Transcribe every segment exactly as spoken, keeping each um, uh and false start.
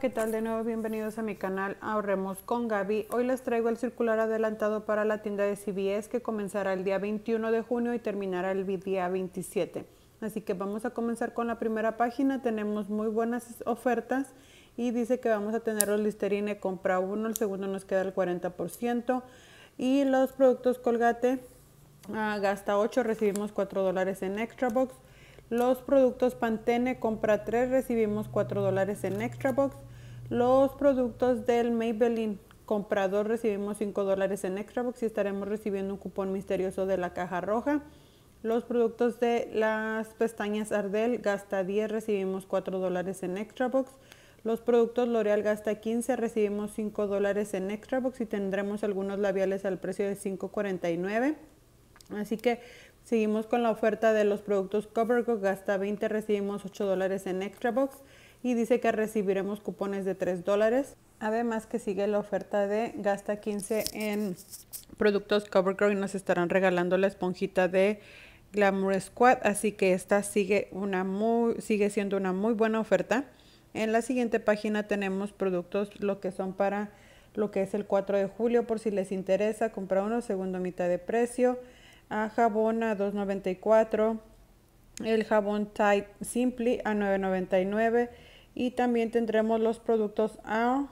¿qué tal? De nuevo bienvenidos a mi canal Ahorremos con Gaby. Hoy les traigo el circular adelantado para la tienda de C V S que comenzará el día veintiuno de junio y terminará el día veintisiete. Así que vamos a comenzar con la primera página. Tenemos muy buenas ofertas y dice que vamos a tener los Listerine, compra uno, el segundo nos queda el cuarenta por ciento. Y los productos Colgate, uh, gasta ocho, recibimos cuatro dólares en Extra Box. Los productos Pantene, compra tres, recibimos cuatro dólares en Extra Box. Los productos del Maybelline, compra dos, recibimos cinco dólares en Extra Box y estaremos recibiendo un cupón misterioso de la caja roja. Los productos de las pestañas Ardell, gasta diez, recibimos cuatro dólares en Extra Box. Los productos L'Oreal, gasta quince, recibimos cinco dólares en Extra Box y tendremos algunos labiales al precio de cinco cuarenta y nueve. Así que seguimos con la oferta de los productos CoverGirl, gasta veinte, recibimos ocho dólares en Extra Box y dice que recibiremos cupones de tres dólares. Además que sigue la oferta de gasta quince en productos CoverGirl y nos estarán regalando la esponjita de Glamour Squad, así que esta sigue, una muy, sigue siendo una muy buena oferta. En la siguiente página tenemos productos lo que son para lo que es el cuatro de julio, por si les interesa, compra uno, segundo mitad de precio. A jabón a dos noventa y cuatro, el jabón Tide Simply a nueve noventa y nueve y también tendremos los productos A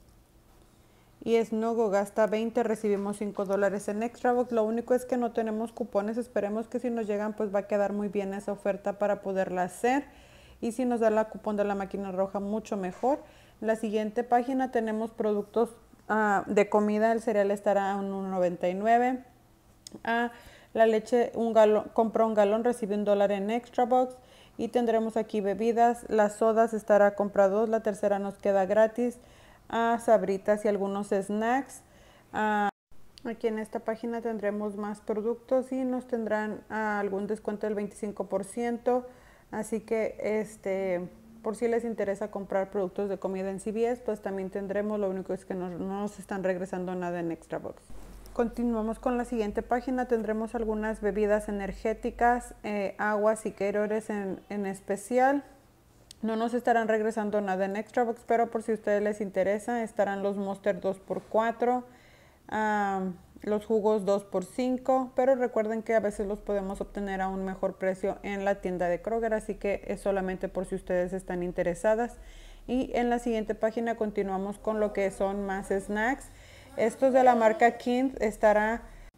y Snogo, gasta veinte, recibimos cinco dólares en Extra Box. Lo único es que no tenemos cupones, esperemos que si nos llegan pues va a quedar muy bien esa oferta para poderla hacer y si nos da la cupón de la máquina roja mucho mejor. En la siguiente página tenemos productos uh, de comida, el cereal estará a uno noventa y nueve. Uh, La leche, un galón, compra un galón, recibe un dólar en Extra Box. Y tendremos aquí bebidas. Las sodas estará compra dos, la tercera nos queda gratis. A sabritas y algunos snacks. A, aquí en esta página tendremos más productos y nos tendrán a, algún descuento del veinticinco por ciento. Así que este, por si les interesa comprar productos de comida en C V S, pues también tendremos. Lo único es que no, no nos están regresando nada en Extra Box. Continuamos con la siguiente página, tendremos algunas bebidas energéticas, eh, aguas y Gatorades en, en especial. No nos estarán regresando nada en Extra Box, pero por si a ustedes les interesa, estarán los Monster dos por cuatro, um, los jugos dos por cinco, pero recuerden que a veces los podemos obtener a un mejor precio en la tienda de Kroger, así que es solamente por si ustedes están interesadas. Y en la siguiente página continuamos con lo que son más snacks. Estos de la marca Kind estará,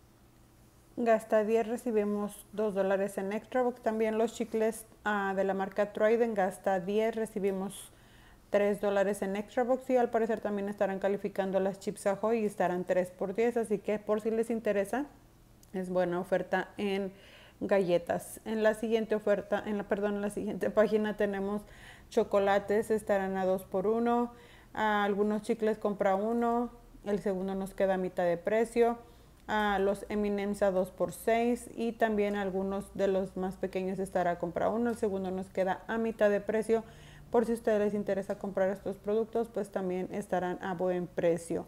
gasta diez, recibimos dos dólares en Extra Box. También los chicles uh, de la marca Trident, gasta diez, recibimos tres dólares en Extra Box. Y al parecer también estarán calificando las chips Ahoy y estarán tres por diez. Así que por si les interesa, es buena oferta en galletas. En la siguiente oferta, en la, perdón, en la siguiente página tenemos chocolates, estarán a dos por uno. Uh, algunos chicles compra uno. El segundo nos queda a mitad de precio. Uh, los eme and eme's a dos por seis y también algunos de los más pequeños estará a compra uno. El segundo nos queda a mitad de precio. Por si a ustedes les interesa comprar estos productos, pues también estarán a buen precio.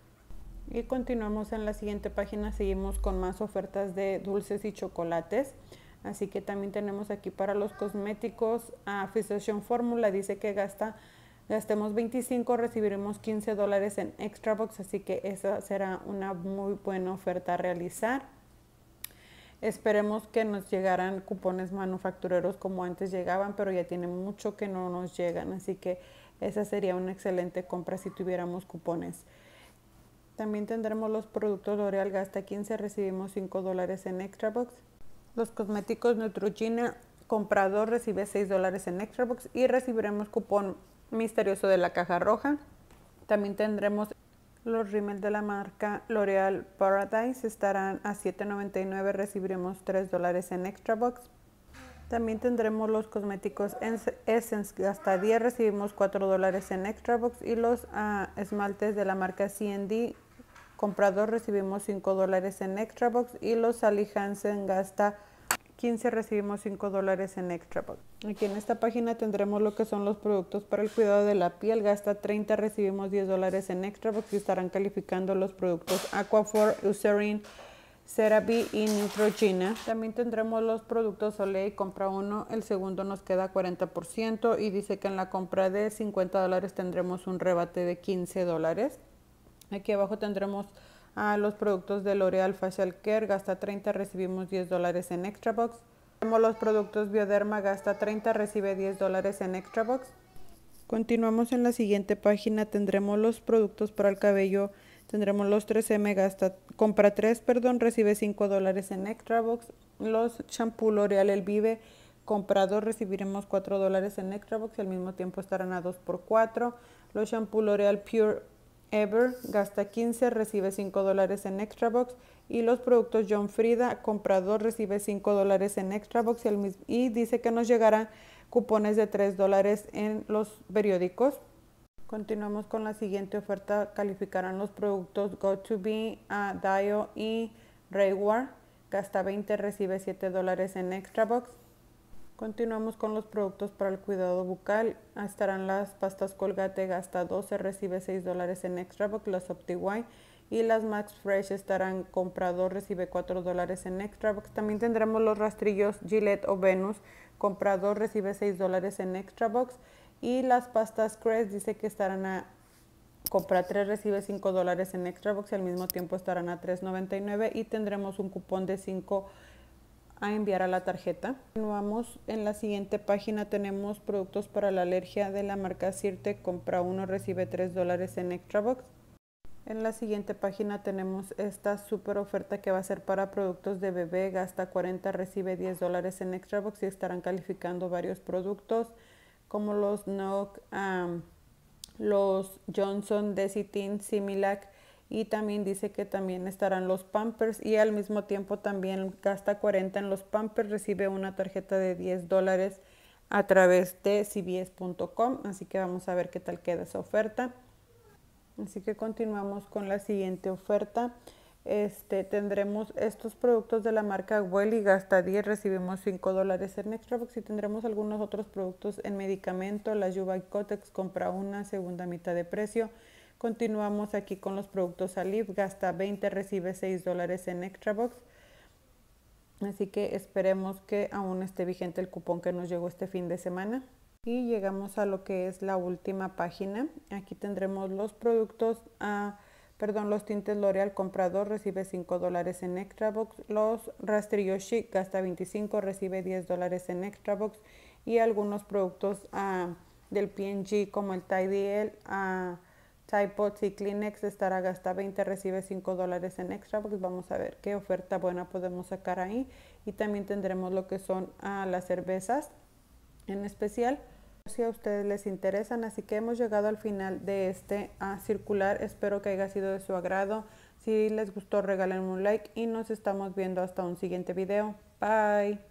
Y continuamos en la siguiente página, seguimos con más ofertas de dulces y chocolates. Así que también tenemos aquí para los cosméticos a uh, Physician Formula, dice que gasta Gastemos veinticinco, recibiremos quince dólares en Extra Box, así que esa será una muy buena oferta a realizar. Esperemos que nos llegaran cupones manufactureros como antes llegaban, pero ya tiene mucho que no nos llegan, así que esa sería una excelente compra si tuviéramos cupones. También tendremos los productos L'Oreal, gasta quince, recibimos cinco dólares en Extra Box. Los cosméticos Neutrogena, comprador, recibe seis dólares en Extra Box y recibiremos cupón misterioso de la caja roja. También tendremos los rímel de la marca L'Oreal Paradise, estarán a siete noventa y nueve, recibiremos tres dólares en Extra Box. También tendremos los cosméticos Essence, gasta diez, recibimos cuatro dólares en Extra Box y los uh, esmaltes de la marca C and D, comprador, recibimos cinco dólares en Extra Box y los Sally Hansen, gasta quince, recibimos cinco dólares en Extra Box. Aquí en esta página tendremos lo que son los productos para el cuidado de la piel, gasta treinta, recibimos diez dólares en Extra Box y estarán calificando los productos Aquaphor, Eucerin, CeraVe y Neutrogena. También tendremos los productos Olay, compra uno, el segundo nos queda cuarenta por ciento y dice que en la compra de cincuenta dólares tendremos un rebate de quince dólares. Aquí abajo tendremos a los productos de L'Oreal Facial Care, gasta treinta, recibimos diez dólares en Extra Box. Tenemos los productos Bioderma, gasta treinta, recibe diez dólares en Extra Box. Continuamos en la siguiente página, tendremos los productos para el cabello, tendremos los tres eme, gasta, compra tres, perdón, recibe cinco dólares en Extra Box. Los shampoo L'Oreal El Vive, compra dos, recibiremos cuatro dólares en Extra Box y al mismo tiempo estarán a dos por cuatro. Los shampoo L'Oreal Pure Ever, gasta quince, recibe cinco dólares en Extra Box. Y los productos John Frieda, compra dos, recibe cinco dólares en Extra Box y, el mismo, y dice que nos llegarán cupones de tres dólares en los periódicos. Continuamos con la siguiente oferta, calificarán los productos Go to Be, uh, Dio y Raywar, gasta veinte, recibe siete dólares en Extra Box. Continuamos con los productos para el cuidado bucal, estarán las pastas Colgate, gasta doce, recibe seis dólares en Extra Box, las OptiWine y las Max Fresh estarán compra dos, recibe cuatro dólares en Extra Box. También tendremos los rastrillos Gillette o Venus, compra dos, recibe seis dólares en Extra Box. Y las pastas Crest dice que estarán a compra tres, recibe cinco dólares en Extra Box y al mismo tiempo estarán a tres noventa y nueve y tendremos un cupón de cinco a enviar a la tarjeta. Continuamos en la siguiente página, tenemos productos para la alergia de la marca Sirte, compra uno, recibe tres dólares en Extra Box. En la siguiente página tenemos esta super oferta que va a ser para productos de bebé, gasta cuarenta, recibe diez dólares en Extra Box y estarán calificando varios productos como los Nook, um, los Johnson, Desitin, Similac y también dice que también estarán los Pampers y al mismo tiempo también gasta cuarenta en los Pampers, recibe una tarjeta de diez dólares a través de C V S punto com, así que vamos a ver qué tal queda esa oferta. Así que continuamos con la siguiente oferta. Este, tendremos estos productos de la marca Welly, gasta diez, recibimos cinco dólares en Extra Box y tendremos algunos otros productos en medicamento, la Juva Cotex, compra una, segunda mitad de precio. Continuamos aquí con los productos Aleve, gasta veinte, recibe seis dólares en Extra Box. Así que esperemos que aún esté vigente el cupón que nos llegó este fin de semana. Y llegamos a lo que es la última página. Aquí tendremos los productos, uh, perdón, los tintes L'Oreal, compra dos, recibe cinco dólares en Extra Box. Los rastrillos Chic, gasta veinticinco, recibe diez dólares en Extra Box. Y algunos productos uh, del P and G como el Tidy, uh, Tide Pods y Kleenex estará gasta veinte, recibe cinco dólares en Extra Box. Vamos a ver qué oferta buena podemos sacar ahí. Y también tendremos lo que son uh, las cervezas en especial, si a ustedes les interesan. Así que hemos llegado al final de este uh, circular, espero que haya sido de su agrado. Si les gustó, regalen un like y nos estamos viendo hasta un siguiente video. Bye.